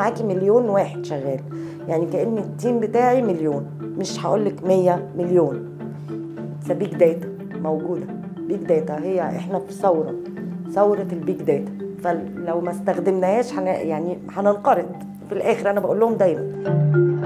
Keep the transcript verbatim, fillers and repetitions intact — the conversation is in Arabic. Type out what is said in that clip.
معاكي مليون واحد شغال، يعني كأن التيم بتاعي مليون، مش هقولك مية مليون. بيج داتا موجودة، بيج داتا هي احنا في ثورة ثورة البيج داتا، فلو ما استخدمناهاش يعني هننقرض في الآخر. أنا بقول لهم دايما